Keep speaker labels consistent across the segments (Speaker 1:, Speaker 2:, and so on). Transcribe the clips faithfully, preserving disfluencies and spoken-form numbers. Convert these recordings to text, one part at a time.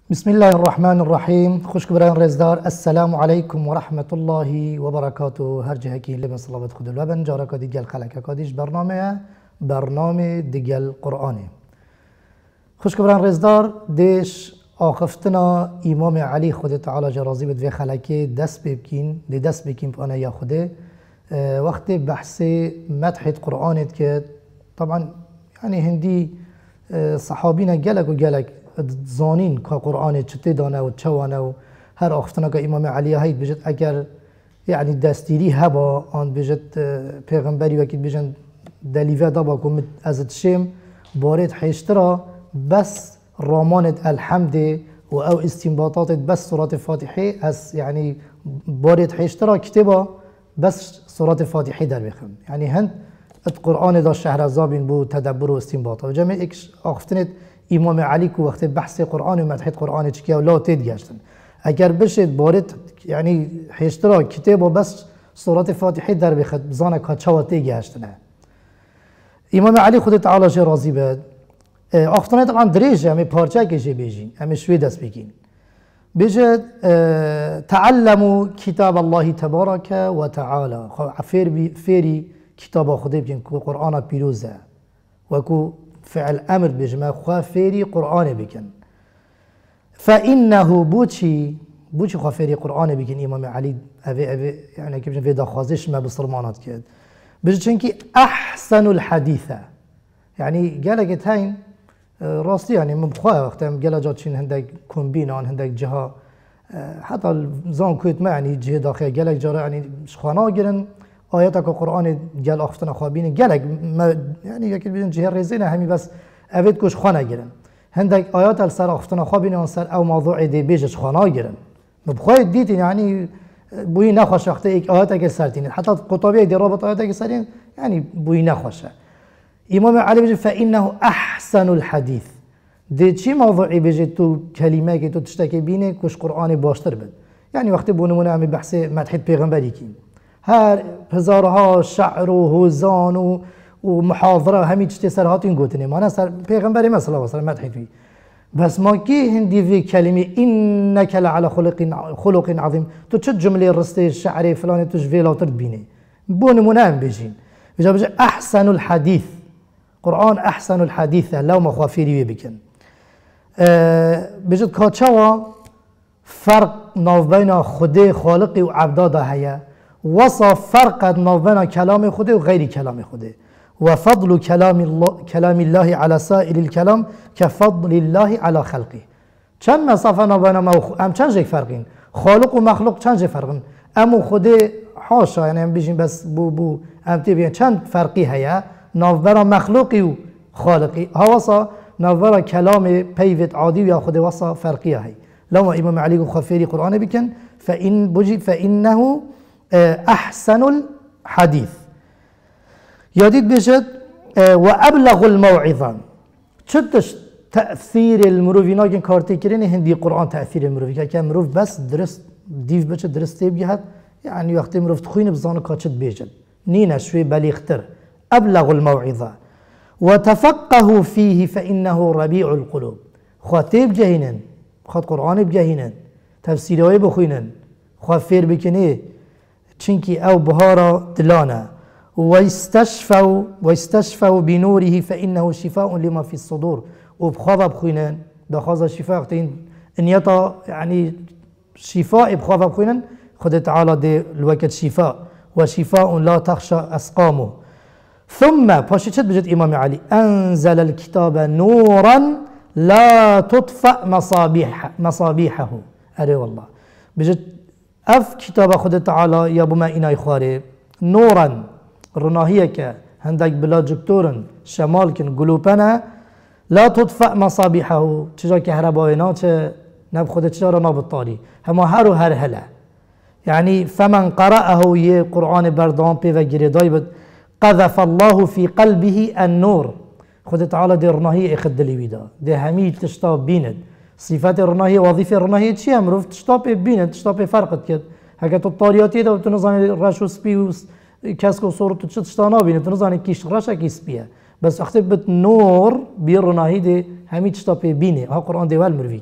Speaker 1: بسم الله الرحمن الرحیم. خوش بران رزدار. السلام علیکم و رحمت الله و برکاته. هر جه کی لب صلوات خود الوبن جارا کدی گل خلک کدیش برنامه برنامه دیگل قرآنه. خوش بران رزدار دیش آخفتنا امام علی خود تعالی جرازی بد و خلکه دست بکین دی دست بکین پانا یا خوده وقت بحث مدح قرآنت که طبعا يعني هندی صحابینا گلک و گلک زانین که قرآن چطه دانه و چوانه و هر آخفتنا که امام علی هید بجد اگر يعني دستیری هبا آن بجد پیغمبری وکید بجد دلیوه دابا که ازت شم بارد حیشترا بس رامانت الحمد و او استنباطات بس سورة فاتحه از يعني بارد حیشترا کتبا بس سورة فاتحه در بخم يعني هند القرآن دا شهرزابین بو تدبر و استنباطات و جمع اکش آخفتنت امام علی کو وقت بحث قرآن و مدح قرآن چکیا لا تید گشتن اگر بشید بارد يعني حیشترا کتاب و بس سورة فاتحه در بخد بزانه که چوا تید گشتنه امام علی خود تعالی جه راضی بد آخفتنه طبعا دریجه همه پارچه کشه بیجین همه شوی دست بگین بجد تعلموا كتاب الله تبارك وتعالى فير فيري كتاب خدي بجن قرآن بيروزه وكو فعل امر بجمع خوا فيري قرآن بكن فإنه بوشي بوشي خوا فيري قرآن بكن امام علي أبي أبي يعني كيف في دخوازش ما بصرمانات كده بجد شنكي أحسن الحديثة يعني قالك هين راستي يعني مبخوا وقتها قال جاتشين هندك كومبينان هندك جها حتى زان كويت ما يعني جهه داخل قالك جرا يعني شخوانا جرن آياتك القرآن قال أختنا خوابين قالك ما يعني يمكن بين جهه رزينه همي بس أبيت كوش خوانا جرن هندك آيات السر أختنا خوابين أنصر أو موضوع دي بيجش خوانا جرن مبخوا ديت يعني بوي نخوش وقت إيك آياتك سرتين حتى قطبي دي رابط آياتك سرتين يعني بوي نخوشه امام علي بيجي فإنه أحسن الحديث دي چی موضوعی بيجي تو كلمه که تو تشتكي بینه کش قرآن باشتر بد يعني وقتی بونمونه همي بحث مدح پیغمبری کیم هر هزارها شعر و هزان و ومحاضره همي تشتي سر هاتين گوتنه ما سر پیغمبری مثلا وصل مدح فيه بس ما كي هندي في كلمه انك لعلى خلق خلق عظيم تو چه جمله رسته شعري فلان تو جويلا ترد بینه بونمونه هم بيجين بيجي بيجي احسن الحديث قرآن أحسن الحديث لو ما خوافيري بكن أه بجد كاتشوا فرق ناف بين خده خالقي وعبداده هيا وصف فرق ناف بين كلام خده وغير كلام خده وفضل كلام الله كلام الله على سائر الكلام كفضل الله على خلقه چند مسافه ناف بين ما ام چند جيك فرقين خالق ومخلوق چند جيك فرقين امو خده حاشا يعني ام بيجين بس بو بو ام تبين چند فرقي هيا نافبرا مخلوقي و خالقي هوصا نافبرا كلام بيفت عادي ويا خد وصا فرقيه هي لو امام علي وخفيري قرآن بكن فإن بجي فإنه أحسن الحديث يديد بجد وأبلغ الموعظة شدش تأثير المروفينا كن كارتي كرين هندي قرآن تأثير المروفي كان مروف بس درست ديف بجد درست تبجهد يعني وقت مروف تخوين بزانه كاتشد بيجد نينا شوي بليختر أبلغ الموعظة وتفقه فيه فإنه ربيع القلوب خاتيب جهينن خات قرآن بجهينن تفسيره بخوينن خافير بكنه چنكي أو بهارا دلانا ويستشفوا ويستشفوا بنوره فإنه شفاء لما في الصدور وبخاذا بخوينن دخاذا شفاء قتين إن يطا يعني شفاء بخاذا بخوينن خد تعالى دي الوقت شفاء وشفاء لا تخشى أسقامه ثم باشي چد بجد امام علي انزل الكتاب نورا لا تطفأ مصابيح مصابيحه اري والله بجد اف كتاب خد تعالى يا بما ايناي خواري نورا رناهيك هندك بلا جكتورن شمالكن قلوبنا لا تطفأ مصابيحه تجا كهربائنا چه نب خد تجارة نابطالي هما هر و هر هلا يعني فمن قرأه يه قرآن بردان بي وگيري دايبت قذف الله في قلبه النور خد تعالى دي رناهي اخد ليويدا دي همي تشتاب بيند صفات الرناهي وظيفة الرناهي تشي امروف تشتاب بيند تشتاب فرقت كد هكا الطارياتي دا بتنظاني رشو سبي كاسكو صورة تشتانا بيند تنظاني كيش رشا كي سبيه بس اختبت نور بي الرناهي دي همي تشتاب بيني ها قرآن دي والمروفي كد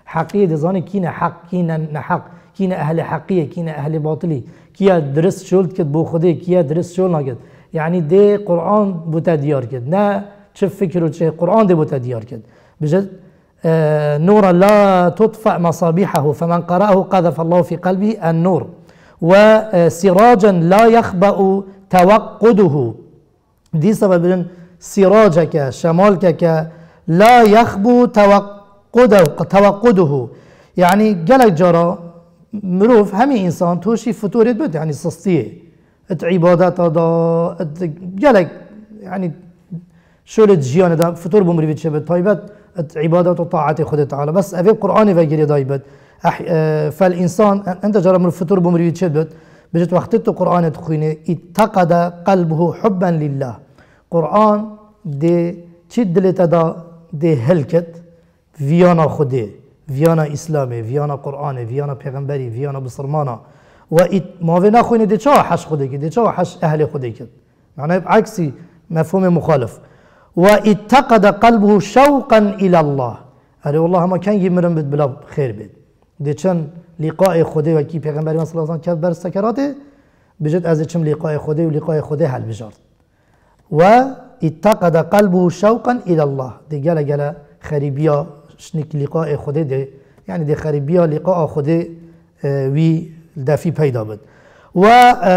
Speaker 1: حقیه دزانه کینه حق کینه نحق کینه اهل حقیه کینه اهل باطلی کیا درست شد کد بو خوده کیا درست شد نگد یعنی ده قرآن بوتا دیار کد نه چه فکر و چه قرآن ده بوتا دیار کد بجد نور لا تطفأ مصابيحه فمن قرأه قذف الله في قلبه النور وسراجا لا يخبأ توقده دي سبب سراجك شمالك لا يخبو توقده توقده يعني جلك جرى مروف همي انسان توشي فتور بد يعني سستيه ات عبادات دا جلك يعني شولت جيان دا فتور بمري بيتش بد طيبت عبادات وطاعات خود تعالى بس افي قرآن وغيري دايبت اه فالانسان انت جرى من الفتور بمري بيتش بد بجت وقت قرآن تخيني اتقد قلبه حبا لله قرآن دي چی دلت دا ده هلکت ویانا خوده ویانا اسلامه ویانا قرآنه ویانا پیغمبری ویانا بسرمانا و ما وی نخوینه ده چه حش خوده که ده چه حش اهل خوده که معنی عکسی مفهوم مخالف و اتقد قلبه شوقا الى الله اره والله ما کنگی مرم بد بلا خیر بید ده چند لقاء خوده و کی پیغمبری صلی الله علیه و آله بر سکراته بجد از چم لقاء خوده و لقاء خوده حل بجارد و اتقد قلبه شوقا الى الله دي جلا جلا خريبيا شنك لقاء خده دي يعني دي خريبيا لقاء خده وي دافي پیدا بد و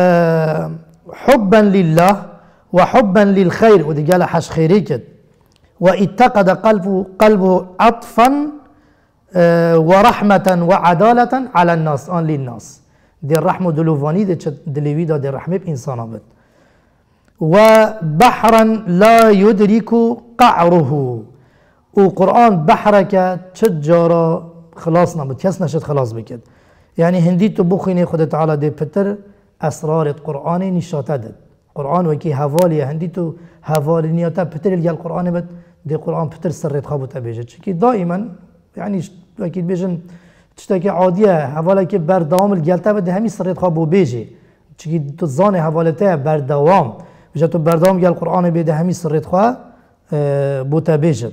Speaker 1: حبا لله وحبا للخير ودي جلا حش خيري كد واتقد قلبه قلبه عطفا ورحمة وعدالة على الناس ان للناس دي الرحمة دلوفاني دي دلوي دا دي الرحمة بإنسان بد وبحرا لا يدرك قعره وقرآن بحرك تجارة خلاص نبت كس نشد خلاص بكد يعني هندي تبخيني خد تعالى دي بتر أسرار القرآن نشاطه دد قرآن وكي هوالي هندي تو هوالي نياتا بتر اللي القرآن بد دي قرآن بتر سرت خابوتا بيجد شكي دائما يعني وكي بيجن تشتكي عادية هوالا كي بردوام الجلتا بد همي سرت خابو بيجي شكي تزاني هوالته بردوام بجاتو بردام جال القرآن بيده همي سرت خواه بوتا بيجد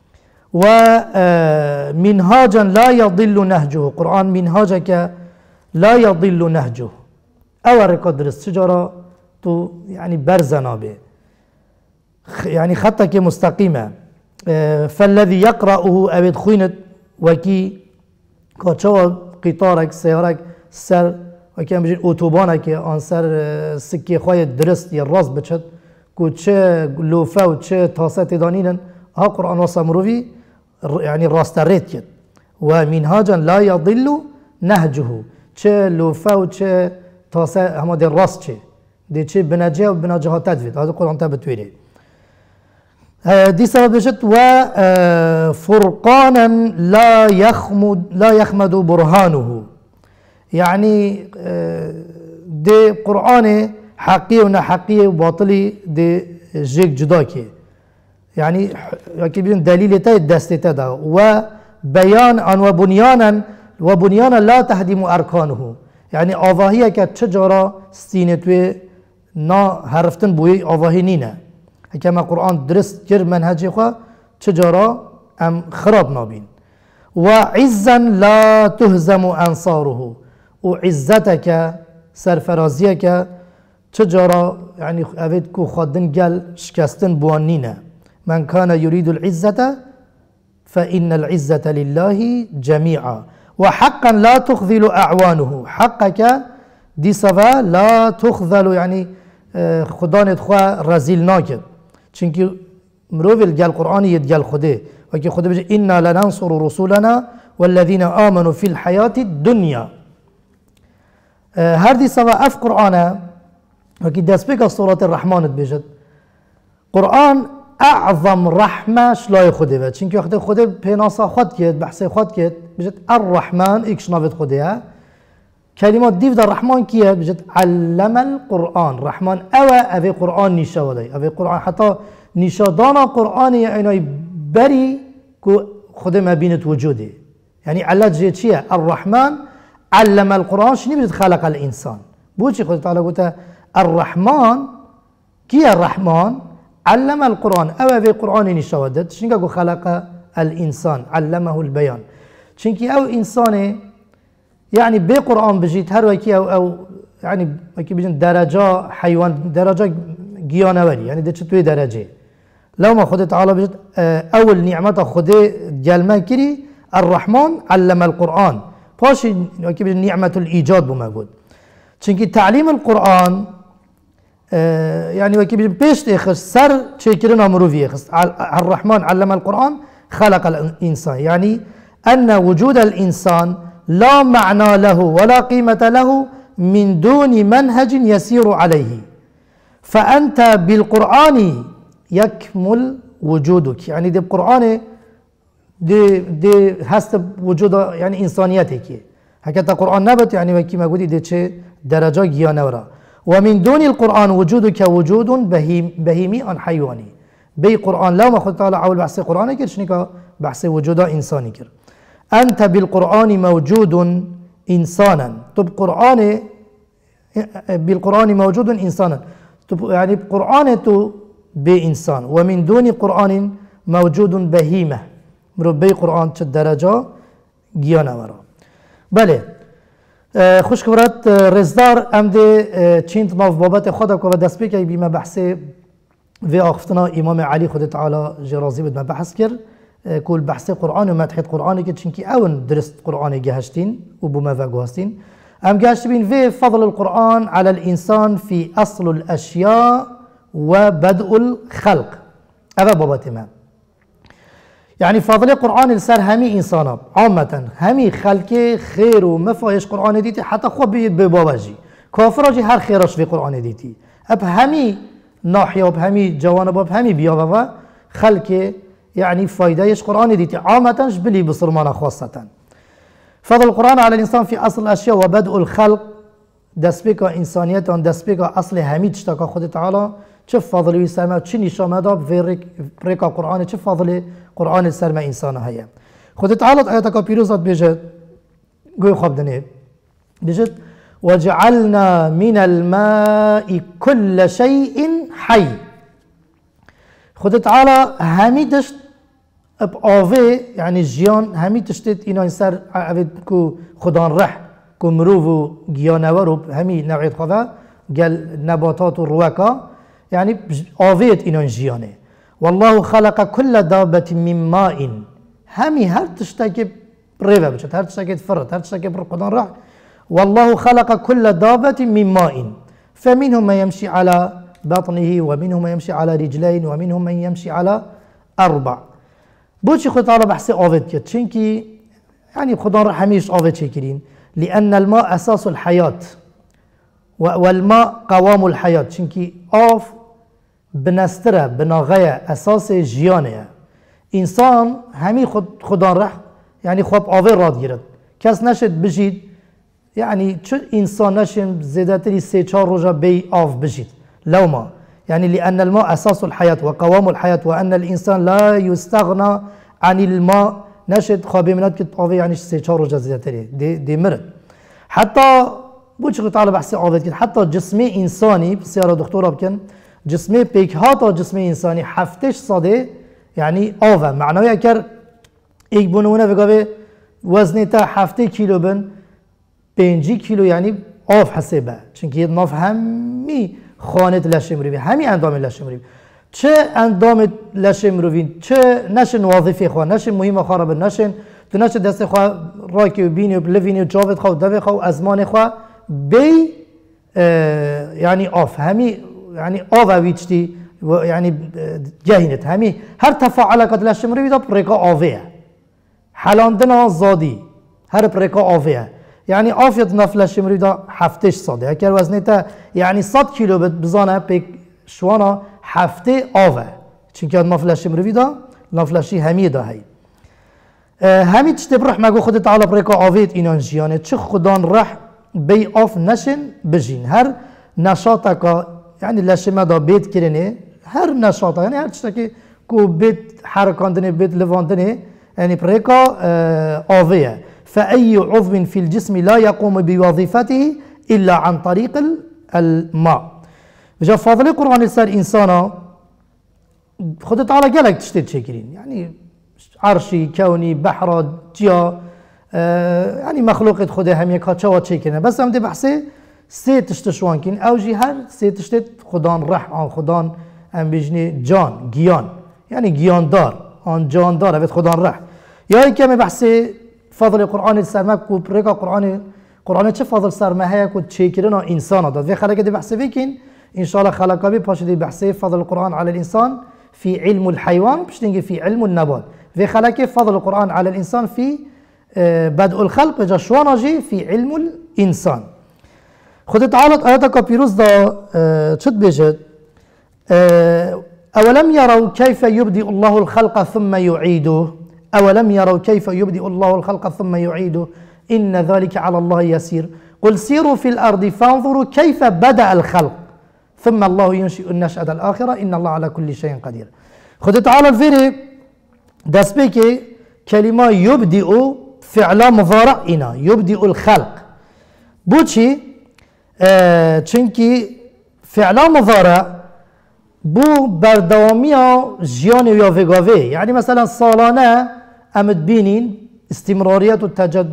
Speaker 1: ومنهاجا لا يضل نهجه قرآن منهاجك لا يضل نهجه او رقدرس شجرة تو يعني برزنا به يعني خطك مستقيمة فالذي يقرأه أبد خوينت وكي كاتشوا قطارك سيارك سر وكي هم بجين اوتوبانك آن سر سكي خواهي درست يا راس بچد كو چه لوفا و چه تاسه تدانينن ها قرآن واسا مروفي يعني راست ريت كد ومنهاجا لا يضل نهجه چه لوفا و چه تاسه هما دي راست چه دي چه بنجه و بنجه تدفيد هذا قرآن تبتويري دي سبب بجد وفرقانا لا يخمد لا يخمد برهانه يعني دي قرآن حقيقي ونا حقيقي وباطلي دي جيك جداكي يعني يكون دليل تاي دستة دا وبيان وبنيانا وبنيانا لا تهدم أركانه يعني آواهية كتشجرة ستينتوي نا هرفتن بوي آواهي نينه كما قرآن درست كر منهجي خوا تجارة ام خراب نابين وعزا لا تهزم أنصاره وعزتك سرفرازيك تجارة يعني أبد كو خادن قال شكستن بوانينا من كان يريد العزة فإن العزة لله جميعا وحقا لا تخذل أعوانه حقك دي صفا لا تخذل يعني خدانت خوا رزيل ناكد چونكي مروفل جال قرآن يدجال خده وكي خده بجي إنا لننصر رسولنا والذين آمنوا في الحياة الدنيا هر دي سوا اف قرآن وكي دست بك سورة الرحمن بجد قرآن أعظم رحمة شلاي خده بجد چونكي وقت خده بيناسا خود كد بحثي خود كد بجد الرحمن اكش نافد خده كلمات ديف در الرحمن كيه بجد علم القرآن رحمن أوا أبي قرآن نشا ودي أبي قرآن حتى نشا دانا قرآن يعني بري كو خده ما بينت وجوده يعني علاج جي چيه الرحمن علم القرآن شنو بجد خلق الإنسان بوشي خده تعالى قلت الرحمن كيه الرحمن علم القرآن أوا أبي قرآن نشا ودد شنو خلق الإنسان علمه البيان چونکی او انسانه يعني بقرآن بجيت هر وكي أو أو يعني وكي بيجن درجة حيوان درجة جيانوري يعني ده شتوي درجة لو ما خدت تعالى بجد أول نعمة خده جلما كري الرحمن علم القرآن باش وكي بيجن نعمة الإيجاد بموجود چونكي تعليم القرآن يعني وكي بيجن بيش تخش سر شكرنا مروفي خس الرحمن علم القرآن خلق الإنسان يعني أن وجود الإنسان لا معنى له ولا قيمة له من دون منهج يسير عليه فأنت بالقرآن يكمل وجودك يعني دي القرآن دي دي هست وجود يعني إنسانيتك هكذا القرآن نبت يعني كما قلت دي چه درجة جيانورا ومن دون القرآن وجودك وجود بهيم بهيمي عن حيواني بي قرآن لا ما خد تعالى عول بحث قرآن كر شنكا بحث وجود إنساني كر أنت بالقرآن موجود إنسانا طب قرآن بالقرآن موجود إنسانا طب يعني قرآن تو بإنسان ومن دون قرآن موجود بهيمة مربي قرآن الدرجة جيانا ورا بله خوش كبرات رزدار ام ده چند ناف بابت خدا که و دست بکی بیمه بحث و آخفتنا امام علی خود تعالی جرازی بود ما بحث کرد كل بحث قرآن و مدح قرآن که چنکی اون درست قرآن جهشتين و بما وجهستين ام جهشتين في فضل القرآن على الإنسان في أصل الأشياء وبدء الخلق هذا بابا ما يعني فضل القرآن لسر همي إنسانا عامة همي خلق خير ومفاهيش قرآن ديتي حتى خو بباباجي كافراجي هر خيرش في قرآن ديتي اب همي ناحية وب همي جوانب وب همي بيابا خلق يعني فايدهش قرآن ديتي عامة جبلي بصرمانا خاصة فضل القرآن على الإنسان في أصل الأشياء وبدء الخلق دسبك إنسانية دسبك أصل همي تشتكى خد تعالى چه فضل ويسامة چه نشامة دا في ريكا قرآن چه فضل قرآن السرمة إنسان هيا خد تعالى آياتك بيروزات بيجد قوي خواب دنيا بيجد وجعلنا من الماء كل شيء حي خد تعالى همي دشت بآوه يعني جيان همي تشتت إنا ينسر عبد كو خدان رح كو مروف و جيانور و همي نوعية خدا قال نباتات و رواكا يعني آوهت إنا جيانه والله خلق كل دابة من ماء همي هر تشتكي بريفا بجد هر تشتكي فرط هر تشتكي برقدان رح والله خلق كل دابة من ماء فمنهم من يمشي على بطنه ومنهم من يمشي على رجلين ومنهم من يمشي على أربع بوشي خد تعالى بحثي آفت كت چنكي يعني خدان رح هميش آفت شكرين لأن الماء أساس الحياة والماء قوام الحياة چنكي آف بنستره بناغية أساس جيانه إنسان همي خد خدان رح يعني خواب آفت راد گيرد كس نشد بجيد يعني چو إنسان نشم زيادتري سي چار رجا بي آف بجيد لو ما يعني لأن الماء أساس الحياة وقوام الحياة وأن الإنسان لا يستغنى عن الماء نشد خوابي منات كت آفي يعني سي چار رجا زيادتري دي, دي مرد حتى بوش تعالى بحثي آفت كت حتى جسمي إنساني بسيارة دكتورة بكن جسمي بيك هاتا جسمي إنساني حفتش صادي يعني آفا معناه يكر ايك بنونه بقى وزنه تا هفته كيلو بن پنجی کیلو یعنی آف حسابه چونکه ناف همی خانه لشه مروی همی اندام لشه مروی چه اندام لشه مروی چه نشن وظیفه خواه نشن مهم خواه بن نشن تو نشن دست خواه راکی و بینی و بلوینی و جاوت خواه و دوی خواه و ازمان خواه بی یعنی آف همی یعنی آف ویچتی یعنی جهینت همی هر تفاعل کت لشه مروی دا پرکا آفیه حلاندن زادی هر پرکا آفیه يعني آفيت نفلش مريدا حفتش صاده اگر وزنته يعني صد كيلو بزانه بيك شوانا حفته آوه چونکه نفلش مريدا نفلشي همي ده هي اه همي تشتب رح مگو خود تعالى بريكا آويت اینان جيانه چه خدان رح بي آف نشن بجين هر نشاطك يعني لشمه دا بيت كرنه هر نشاطه يعني هر چشتاكي كو بيت حركاندنه بيت لواندنه يعني بريكا اه آويه فأي عضو في الجسم لا يقوم بوظيفته إلا عن طريق الماء جاء فضل القرآن السار إنسانا خد تعالى قالك تشتت شكرين يعني عرشي كوني بحر جيا يعني مخلوقات خدا هم یک چه و چه کنه بس هم دی بحثه سه تشتشوان کن او جی هر سه تشتت خدان رح آن خدان هم بجنی جان گیان یعنی گیان دار آن جان دار اوید خدان رح یا ای که بحثه فضل قرآن سرمک کو پرکا قرآن قرآن چه فضل سرمه کو چه کرنا انسان داد و خلق دی بحثه بکن ان شاء الله خلقا بی پاش دی بحثه فضل القرآن على الانسان في علم الحيوان بشتنجي في علم النبات في خلق فضل القرآن على الانسان في بدء الخلق جشوانجي في علم الانسان خود تعالى آياتك بيروز دا شد بيجد أولم يروا كيف يبدئ الله الخلق ثم يعيده أولم يروا كيف يبدئ الله الخلق ثم يعيده إن ذلك على الله يسير قل سيروا في الأرض فانظروا كيف بدأ الخلق ثم الله ينشئ النشأة الآخرة إن الله على كل شيء قدير خود تعالى الفيري دست بيكي كلمة يبدئ فعلا مضارع إنا يبدئ الخلق بوشي چونکی فعلا مضارع بو بردوامی جیان یا وگاوه یعنی مثلا سالانه امد بینین استمراریت و تجد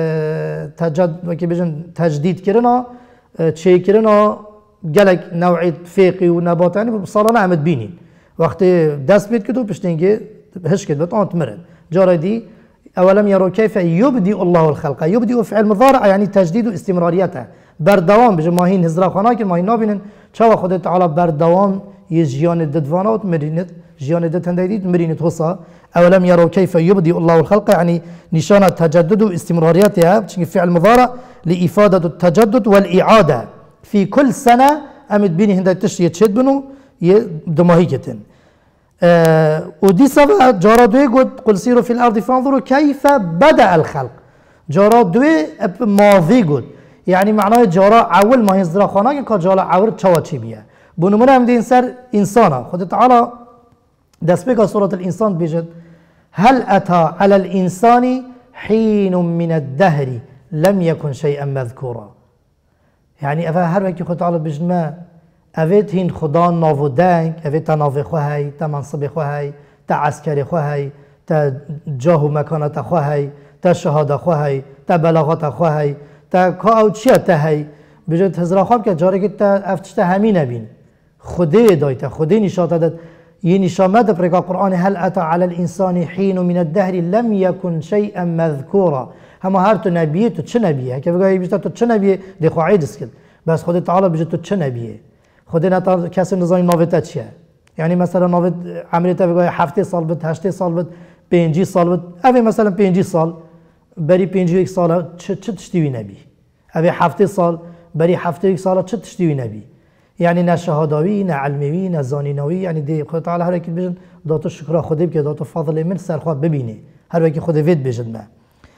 Speaker 1: تجد و که بجن تجدید کردن چه کردن گلک نوعی فقی و نباتانی سالانه امد بینین وقتی دست بید کدو پشتینگه هش کد بت آنت مرد جاره دی اولم يروا كيف يبدئ الله الخلق يبدئ فعل مضارع يعني تجديد استمراريته بردوام بجه ماهین هزرا خانه که ماهین نابینن چه خود تعالی بردوام یه جیان ددوانات مرینت جیان دد هندیدید مرینت حصا اولم يروا كيف يبدئ الله الخلق يعني نشان التجدد واستمراريته چون فعل مضارع لإفادة التجدد والإعادة في كل سنة امد بینی هندی تشریه چد بنو یه دماهی کتن أه ودي سبع جارة دوي قد قل سيروا في الأرض فانظروا كيف بدأ الخلق جارة دوي ماضي قد يعني معناه جارة أول ما يزرع خانه که جارة أول چوا چی بیه بنمونه هم دين سر إنسانا خود تعالى دست بك سورة الإنسان بيجد هل أتى على الإنسان حين من الدهر لم يكن شيئا مذكورا يعني أفا هر وكي خود تعالى بيجد ما اوید هین خدا ناو دنگ اوید تا ناو خواهی تا منصب خواهی تا عسکری خواهی تا جاه و مکانت خواهی تا شهاده خواهی تا بلاغت خواهی تا کا او چیه تا هی بجد هزرا خواب که جاره که تا افتشتا همین نبین خوده دایتا خوده نشاط داد یه نشامت پرکا قرآن هل اتا علی الانسان حین من الدهر لم یکن شیئا مذکورا همه هر تو نبیه تو چه نبیه که بگه بیشتر تو چه نبیه دی خواهی دست کد بس خود تعالی بجد تو چه نبیه خودی نتا کسی نزانی ناویت چیه یعنی مثلا ناویت عملیت بگه هفته سال بد هشته سال بد پنجی سال بد اوی مثلا پنجی سال بری پنجی یک سال چه چه تشتیوی نبی اوی هفته سال بری هفته یک سال چه تشتیوی نبی یعنی نه شهاداوی نه علمی نه زانیناوی یعنی دی خود تعالی هر کی بجن داتو شکر خودی که داتو فضل من سر خود ببینه هر وکی خود وید بجد ما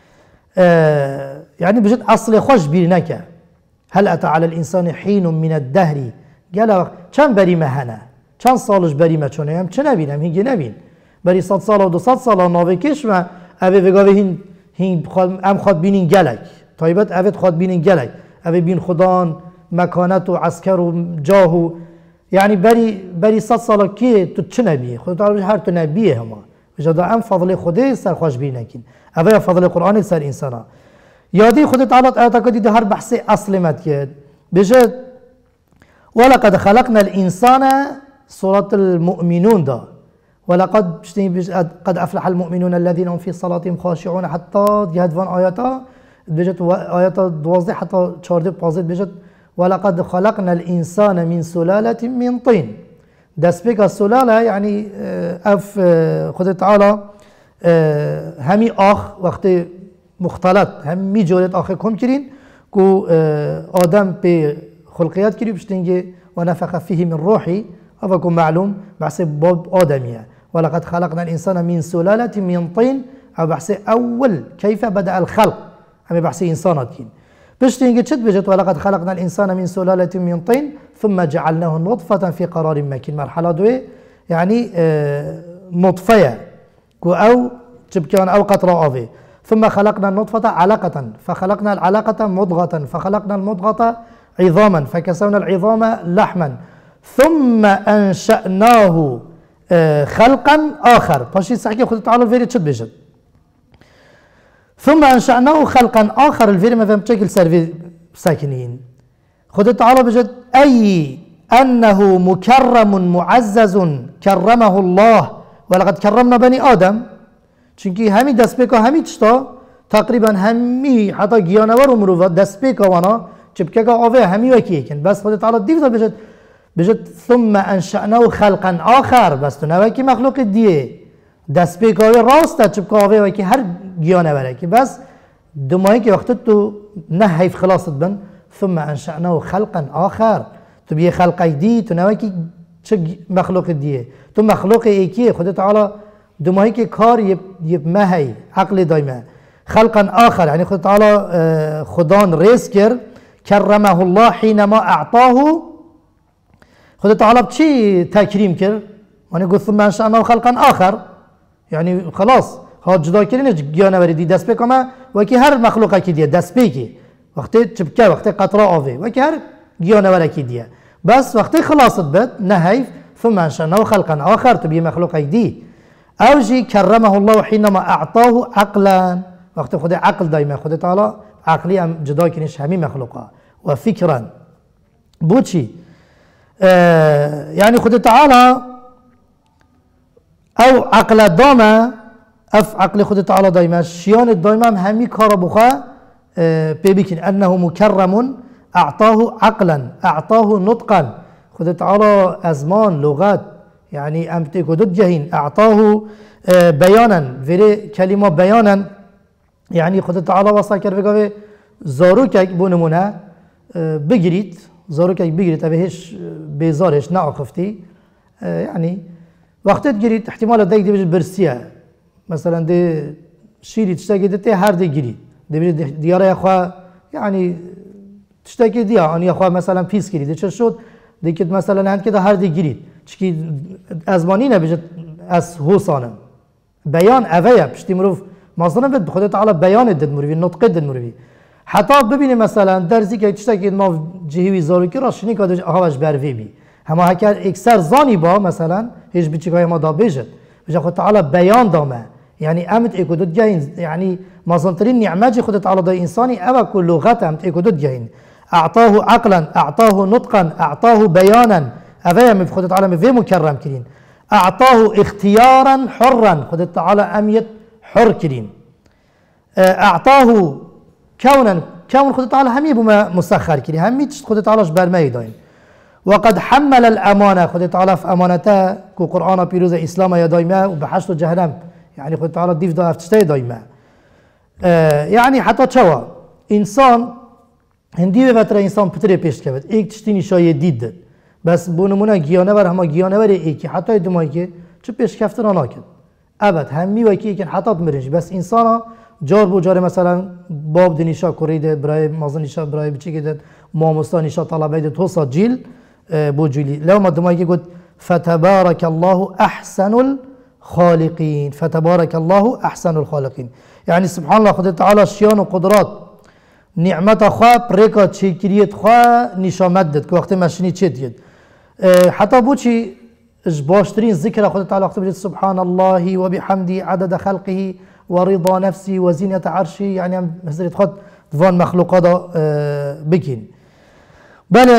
Speaker 1: يعني بجد أصل خوش بيرنك هل أتى على الإنسان حين من الدهر قال كم بري مهنا كم صالش بري ما چونه هم چه نبینم هنگی نبین بری صد سال و دو صد سال ناوی کش ما اوه وگاوه هین هین ام خواد بینین گلک طایبت اوه خواد بینین گلک اوه بین خدان مکانت و عسکر و جاه و يعني بري بري صد سال کی تو چه نبیه خود تعالی هر تو نبیه هما بجد ام فضل خودی سر خوش بینکین اوه فضل قرآن سر انسانا یادی خود تعالی آیات کدی هر بحث اصل مد کرد بجد ولقد خلقنا الانسان سورة المؤمنون دا ولقد قد افلح المؤمنون الذين هم في صلاتهم خاشعون حتى جهد وان آياتا بجد آياتا دوازده حتى چارده پازد بجد ولقد خلقنا الانسان من سلالة من طين دست بك السلالة يعني اف خود تعالى همي اخ وقت مختلط همي جورت اخ کم کرین کو آدم به خلقیات کری بشتنگه و نفخ فيه من روحي أفكم معلوم بحث باب آدمية ولقد خلقنا الإنسان من سلالة من طين أو بحث أول كيف بدأ الخلق أما بحث إنسانات كين بشتين شد بجت ولقد خلقنا الإنسان من سلالة من طين ثم جعلناه نطفة في قرار مكين مرحلة دوي يعني آه نطفة أو تبكان أو قطرة أوي ثم خلقنا النطفة علقة فخلقنا العلقة مضغة فخلقنا المضغة عظاما فكسونا العظام لحما ثم انشأناه خلقا آخر باشي صحيح خود تعالى فيري تشد بجد ثم انشأناه خلقا آخر الفير ما فهم بشكل سرفي ساكنين خد تعالى بجد أي أنه مكرم معزز كرمه الله ولقد كرمنا بني آدم چونكي همي دست بكا همي تشتا تقريبا همي حتى گيانور ومروفا دست بكا وانا چبكا آوه همي وكي كن بس خد تعالى ديفتا بجد بجد ثم انشأناه خلقا آخر بس تو نوكي مخلوق ديه دست بكا آوه راستا چبكا آوه وكي هر گيانوره كي بس دمائي كي وقت تو نهيف خلاصت بن ثم انشأناه خلقا آخر تو بيه خلقي دي تو نوكي چه مخلوق ديه تو مخلوق ايكي خد تعالى دمائي كي كار يب, يب مهي عقل دايما خلقا آخر يعني خد تعالى خدان ريس كر كرمه الله حينما أعطاه خد تعالى بشي تكريم كر يعني قلت ثم انشأناه خلقا آخر يعني خلاص ها جدا كرينش جيانا وريدي دست بكما وكي هر مخلوقه كي ديه دست بكي وقتی چبکه وقتی قطره آوه و که هر گیانه ورکی دیه بس وقتی خلاصت بد نهيف ثم انشأناه خلقا آخر تبي مخلوق دي اوجي كرمه الله حينما اعطاه عقلا وقتی خود عقل دايما خود تعالى عقلي ام جدا کنش همي مخلوقه وفكرا بوچي اه يعني خود تعالى او عقل داما اف عقل خود تعالى دايما شيان دايما همي كار بخوا بيبكن أنه مكرم أعطاه عقلا أعطاه نطقا خد تعالى أزمان لغات يعني أمتك ودد جهين أعطاه بيانا في كلمة بيانا يعني خد تعالى وصاكر بقى زاروكك بونمونه بجريت زاروكك بجريت أبيهش بيزارش ناقفتي يعني وقتت جريت احتمال دايك دي برسيا مثلا دي شيري تشتاقي دتي هر دي جريت دبي ديارة يا أخوة يعني تشتكي ديا أنا يا أخوة مثلا فيس كريد إيش شود ديكت مثلا عند كده هردي جريد تشكي أزمانينا بجد أس هو صانم بيان أفيا بشتي مروف مثلا بد بخدت على بيان الدد مروفي النطق الدد مروفي حتى ببيني مثلا درزي كي تشتكي ناف جهوي زارو كي راشني كده هواش برفي بي هما هكذا إكسر زاني با مثلا هيش بتشكي ما دا بيجت بجد خدت على بيان دامه يعني أمت إيكودود جاين يعني مازنترين نعمة خدت على ضي إنساني أما كل لغة أمت إيكودود جاين أعطاه عقلا أعطاه نطقا أعطاه بيانا أفيا من خدت على مفي مكرم كرين أعطاه اختيارا حرا خدت على أميت حر كرين أعطاه كونا كون خدت على همي بما مسخر كرين همي خدت على جبر ما يدين وقد حمل الأمانة خدت على في أمانته كو قرآن بيروز إسلام يا دايما وبحشت جهنم يعني خدت على الضيف ده افتشتي دايما آه يعني حتى تشوا انسان هندی به فتره انسان پتره پیش کرد ایک تشتینی شایع دید بس بونمونه گیانه ور همه گیانه ور ایکی حتی دمایی که چه پیش کفتن آنا کرد ابد همی و کی که حتی مرنج بس انسان جار بو جار مثلا باب دنیشا کوریده برای مازنیشا برای بچی که ماموستانیشا طلبه ده توسا جیل بو جیلی لو ما دمایی که گفت فتبارك الله احسن الخالقين فتبارك الله احسن الخالقين يعني سبحان الله خدای تعالی شیان و قدرات نعمت خواه پریکا چیکریت خواه نشامت داد که وقتی مشینی چه دید حتی بو چی باشترین ذکر خدای تعالی وقتی بجد سبحان الله و بحمده عدد خلقه و رضا نفسه و زینت عرشه يعني هم حضرت خود دوان مخلوقات بکن بله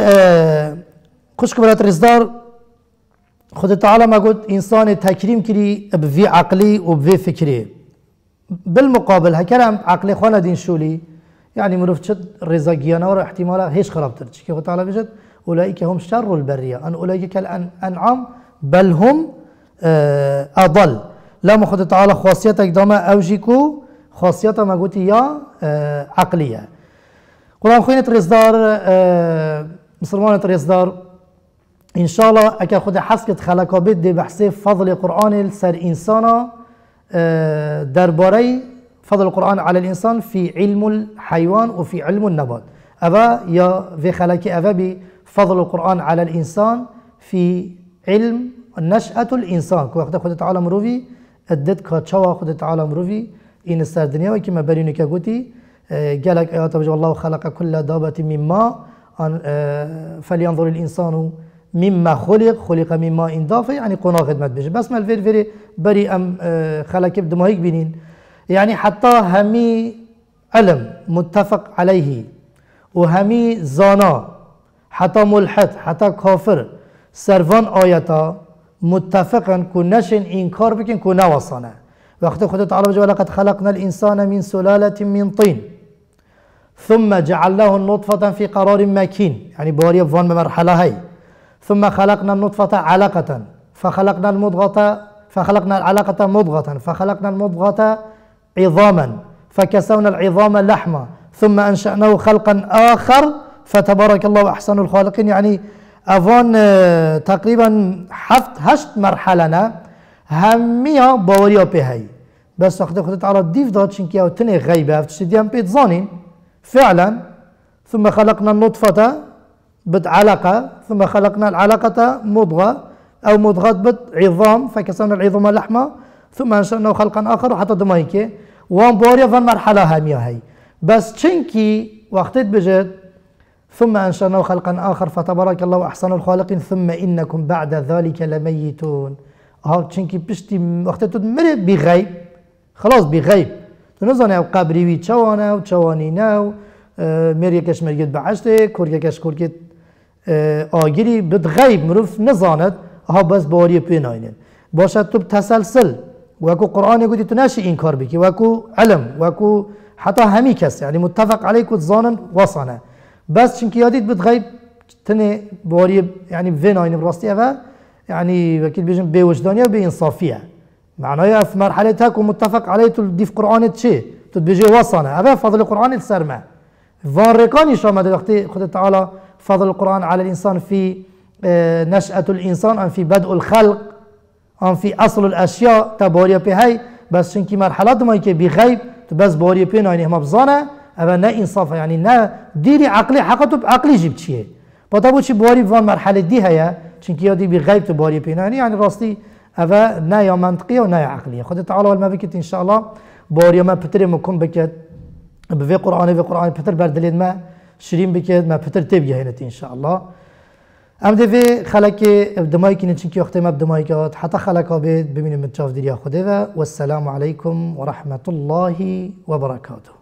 Speaker 1: خوشک برات رزدار خدای تعالی ما گفت انسان تکریم کری بوی عقلی و بوی فکری بالمقابل هكلام عقل خوانا دين شولي يعني مروف شد رزا جيانا ورا احتمالا هيش خرابتر كيف تعالى بجد اولئك هم شر البريه ان اولئك كالانعام بل هم اضل لما خد تعالى خاصيتك داما اوجيكو خاصيتها ما قلت يا عقليه قران خوينه رزدار مسلمان رزدار ان شاء الله اكا خد حسكت خلقا بد بحث فضل قران السر انسانا درباره فضل القرآن على الإنسان في علم الحيوان وفي علم النبات أبا يا في خلق أبا بفضل القرآن على الإنسان في علم نشأة الإنسان كوقت خد تعالى مروفي أدت كاتشوا خد تعالى مروفي إن السر الدنيا وكما بريني كقولتي قالك آيات بجو الله خلق كل دابة مما فلينظر الإنسان مما خلق خلق مما إن دافع يعني قنا خدمت بشه بس ما الفير فيري بري أم خلق بدماهيك بينين يعني حتى همي علم متفق عليه وهمي زانا حتى ملحد حتى كافر سرفان آياتا متفقا كنشن إنكار بكن كنا وصنا وقت خدت تعالى وجل لقد خلقنا الإنسان من سلالة من طين ثم جعلناه النطفة في قرار مكين يعني بواري فان بمرحلة هاي ثم خلقنا النطفة علقة فخلقنا المضغة فخلقنا العلقة مضغة فخلقنا المضغة عظاما فكسونا العظام لحما ثم أنشأناه خلقا آخر فتبارك الله أحسن الخالقين يعني أفان تقريبا حفت هشت مرحلة هميها باوريا بهاي بس وقت خدت على الديف دات شنكي أو تني غيبة فتشتديان بيت زانين فعلا ثم خلقنا النطفة بد علقة ثم خلقنا العلقة مضغة أو مضغة بد عظام فكسرنا العظام لحمة ثم أنشأناه خلقا آخر وحتى دمايكي وان باوريا فان مرحلة هميها هاي بس شنكي وقت بجد ثم أنشأناه خلقا آخر فتبارك الله أحسن الخالقين ثم إنكم بعد ذلك لميتون ها چونكي بشتي وقت تدمر بغيب خلاص بغيب تنظن او قبري وي چوانا و چوانينا و مريكش مريت بعشته كوركش كوركت آگيري بتغيب مروف نزاند ها بس باري بيناينن باشد تو تسلسل وكو قرآن يقول تناشي إنكار بكي وكو علم وكو حتى همي كس يعني متفق عليك وتزانن وصنا بس چونكي ياديت بتغيب تني باري يعني بيناين براستي افا يعني وكيل بيجن بوجدانية وبإنصافية معناها في مرحلة هاكو متفق عليه تديف قرآن تشي تبيجي وصنا هذا فضل القرآن السرمع فان ريكاني شامد وقتي خد تعالى فضل القرآن على الإنسان في نشأة الإنسان أم في بدء الخلق أم في أصل الأشياء تباريا بهاي بس شنكي مرحلات ما يكي بغيب بس باريا بينا يعني هم بزانا أما نا إنصافة يعني نا ديري عقلي حقته بعقلي جبت شيء بطبو شي باري فان مرحلة دي هيا چونكي يادي بغيب تباري بيناني يعني راستي أفا نايا منطقية ونايا عقلية خد تعالى والما بكت إن شاء الله باري ما بتر مكون بكت بفي قرآن في قرآن بتر بردلين ما شرين بكت ما بتر تبيه هنا إن شاء الله أم دفي خلك بدمايك نتشنكي وقت ما بدمايكات حتى خلك بيت بمين متشاف ديريا خديفة والسلام عليكم ورحمة الله وبركاته.